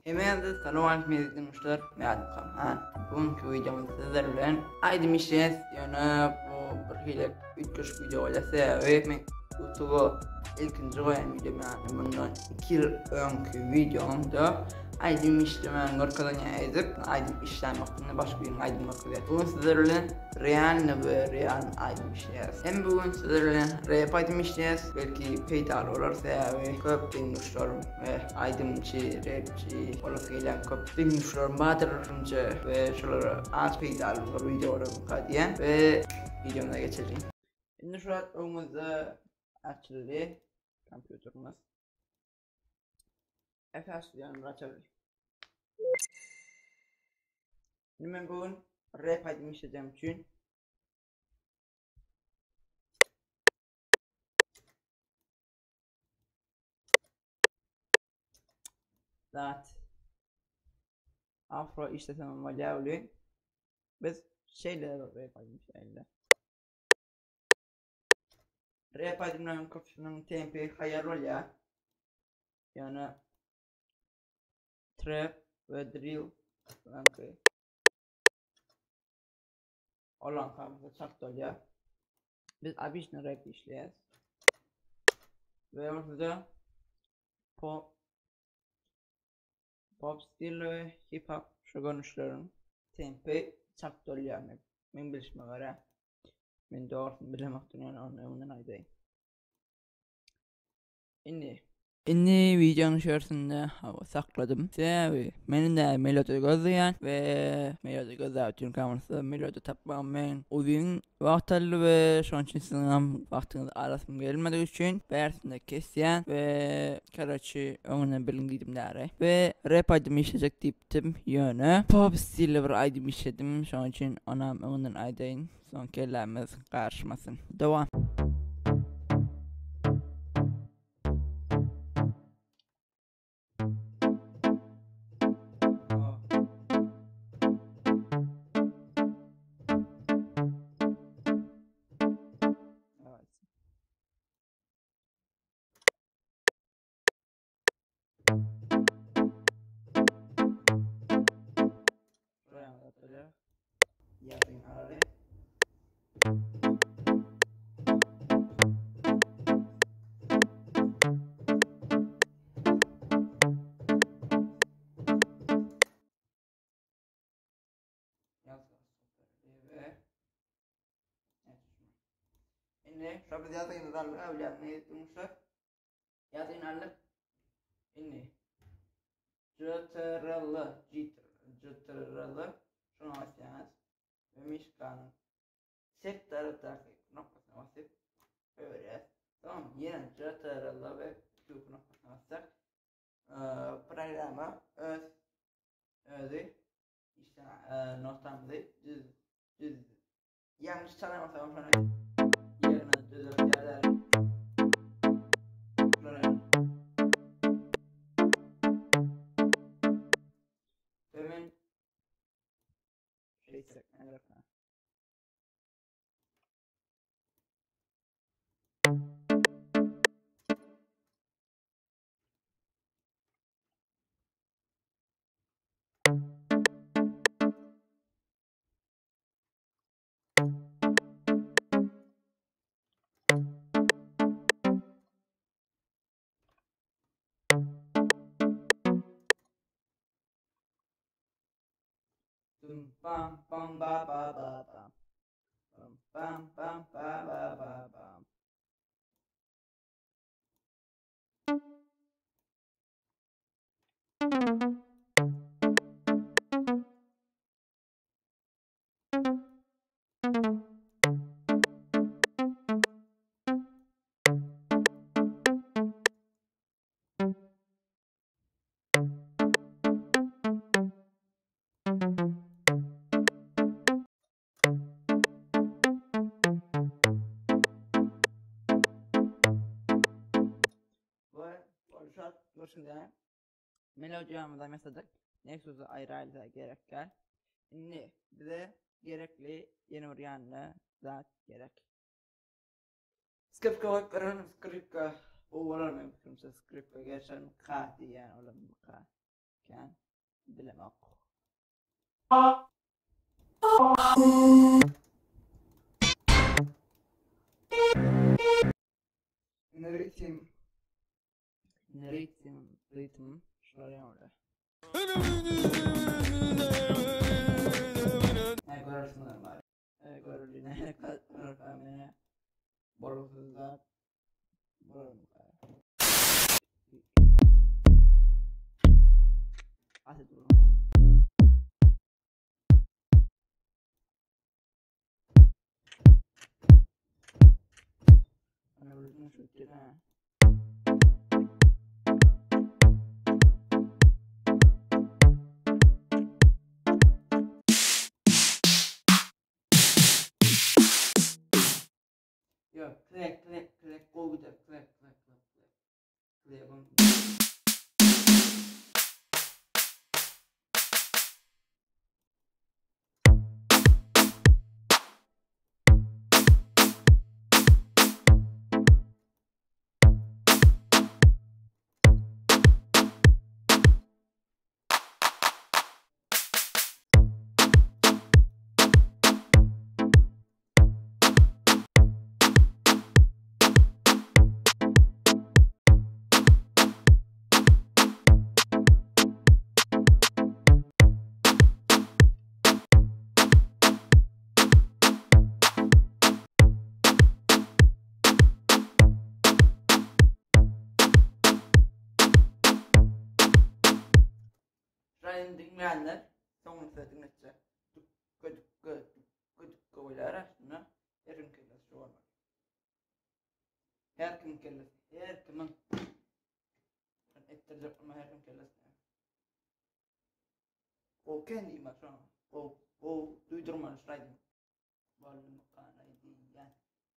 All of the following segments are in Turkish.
Emelde Salam Dostlar, MUKAM HAN. Bugünkü videomuzda sizlerle aýdym işleyes, yani bu bir hilek 3 video ile Sebäbi men YouTube'a ilkinci koyan videom, yani bundan 2 yıl önceki videomda aýdym işlemäge gorkadan ýazyk, aýdym işlemäge başga bir aýdym bakýar. Bugün sizlerle real aýdym işleyes. Hem bugün sizlerle rap aýdym işleyes, belki peýdaly bolar Sebäbi köp dinleýüşlerim ve aýdymçy, rapçy, olası gelen köp dinleýüşlerim batyrynça ve şolara az peýdaly bir videolar diýen ve videomuza geçelim. Şimdi şu an önümüzde açıldı kompüterimiz. Efendim açalım. Şimdi ben bugün rap aýdym işleyeceğim için afro işlesem malyavli biz şeyler rap aýdym şeyler. Rap aýdymlaryň köpçüsiniň tempi hayal bolýar. Yani trap ve drill olan kamda çakt bolýar. Biz abyşny rap işleýäs. Ve orada pop stilde, hip hop şu görünüşlerin tempi çakt bolýar. Men bilişime göre men doğrusunu bilemekden yani ondan aýdym. Inni videonun şersinde hava sakladım. Sebäbi meni de melodi gözleyen ve melodi gözlep üçün kamerası melodi tapmam men uzun wagtly ve şoň üçin siziň hem wagtyňyzy arasym gelmediği üçün bersinde kesýän ve karaçy öňüne bilindiğim däre ve rap aýdym işlejek diýipdim ýöne pop stilde bir aýdym işledim, şoň üçin onam öňünden aýdym, soň kellämiz garşymasyn. Dowam. ýazyň arary. Inni şoňa ýazyňyzy alyp ýetmişler. Ýazyň alyp inni GTRL şunu açacağız ve mişkanın sektarı takip noktasına basıp böyle tamam yine GTRL ve Q noktasına basacak programa özü işte noktamızı düz yanlış çalamazsam sonra yerine düzelt yerler hemen şey Bam bam ba ba ba bam bam bam ba ba ba bam. Görüşünde melodiyamıza mesela nexus'u ayrı gerekler. Şimdi bize gerekli yeni bir yanlı zat gerek. Skripka bakırın, skripka o var mı? Skripka geçelim kati yani oğlum bu kati. Kan bilemek. Ritim şöyle orada. Ne görürsünler bari. Görüldüğüne kadar borusuzlar. Hadi durun. Ana bunu şu kira. Yo, click, go with the click. Şurayı dinleyenler sonrasında dinleyecek. Dukka oylar aslında her kim kellesi var. Her kim kellesi, her kimin ettirecek ama her kim kellesi. O kendi ima şu an. O duydurma şurayı. Boluň kanalyny yani.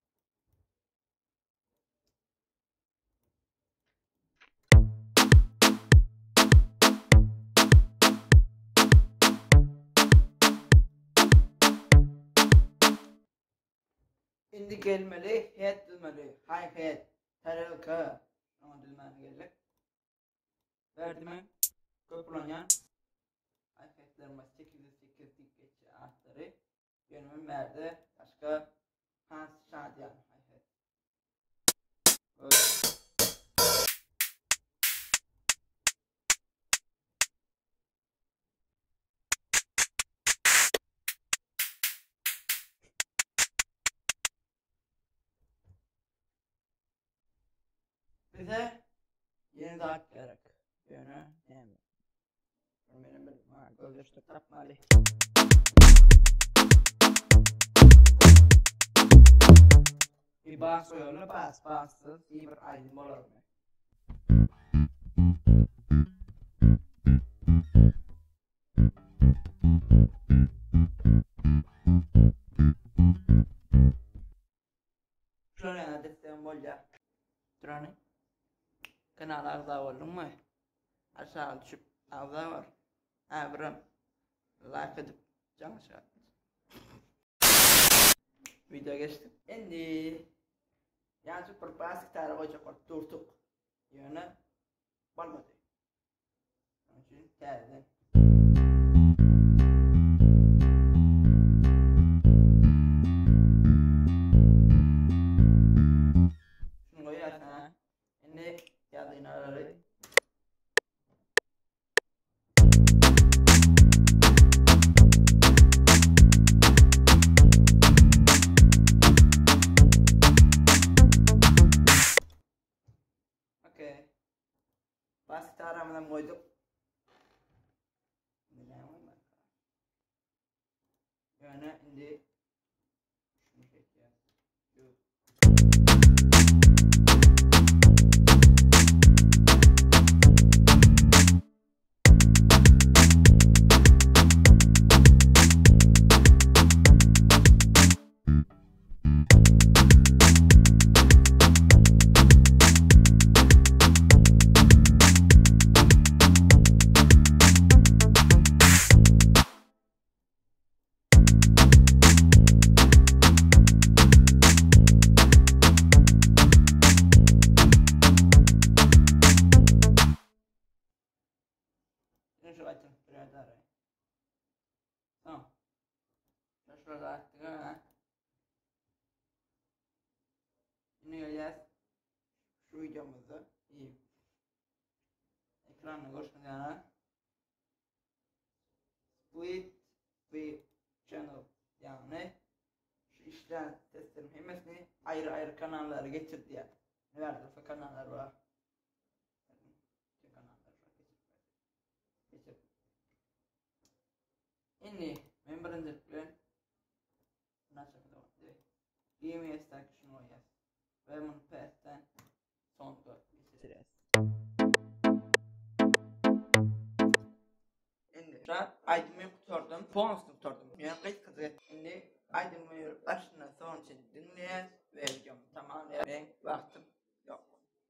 Indi gelmeli, het dilmeli, hay het, tarılka, ama dilmeni gelecek. Verdim köpülanyan, hay hetlerime 8 geçe artları, yönümün verdi, başka hans şadiyan, hay het. Öyle. Bize yeni dağıt gerek. Yönü yani. Benim gözleştik tapmalı. Bir bas koyalım, bassız iyi bir aýdym bolar. Şöyle adetlerim bolya. Durani. Kanala agza boluňmy? Aşağı düşüp agza var. Biram like edip canlaşa. Video geçtim. Endi ýa-da bir basik tarafa çakar turtuk. Ýöne bolmady. Onun için terden. Şunu koyarsana. Endi ýazyň arary. Okay. Basik taramadan koyduk. Yani indi şunu çekeceğiz. videomuzu ekranına görüşmek üzere. Bu channel yani şu işler testlerim hemesini ayrı kanallara getirdi ya. Neler kanallar var. Ini member'ın bilen nasıl oldu? İnsta şunu yaz. Ve bunu pestten son bitiririz. Şimdi şu an aýdymı kurtardım. Bonus'u kurtardım. Yani kaç kızı. Şimdi aýdymı başına son için dinleyiz ve videomu tamamlayalım. Ben vaktim yok.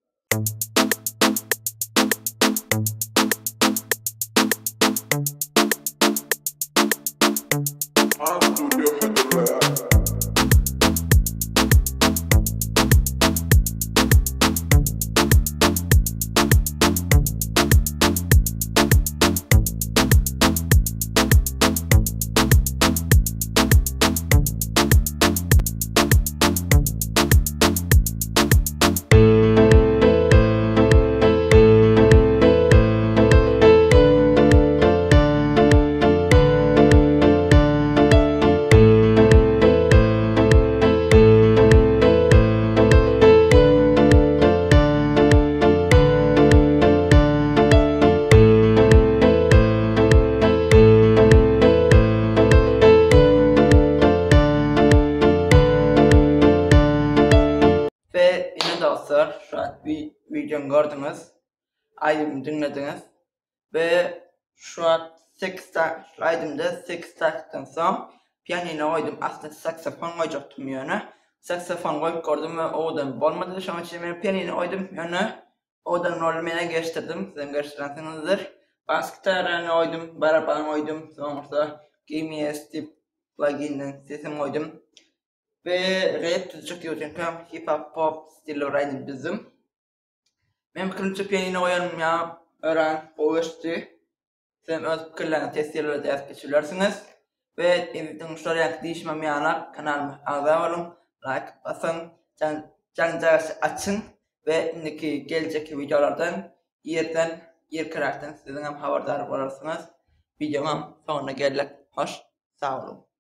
Ve yine dostlar şu an bir videomu gördünüz. Aýdymı dinlediniz. Ve şu an 8 taktan soň pianino oýdum. Aslında saksafon oýacaktım ýöne. Saksafon goýup gördüm ve odan bolmady. Şoň üçin men pianino oýdum ýöne. Odan rolü mene geçtirdim. Sizem geçirensinizdir. Bas gitarany oýdum, baraban oýdum. Soňra GMS tip pluginden sesim oýdum. Ve rap tüzcük diýýärkem hip hop pop stilleri bizim. Men pikirlerimçe pianino oýanmam ya öğren boşdy. Sen öz pikirlerini tesbirlere yazıp geçirirsiniz. Ve izlediğinizler yak değişmem yana kanalıma agza boluň, like basın, canınızı açın ve indiki gelecek videolardan yer karaktan sizden haberdar bolarsınız. Videomun sonuna geldik. Hoş sağ olun.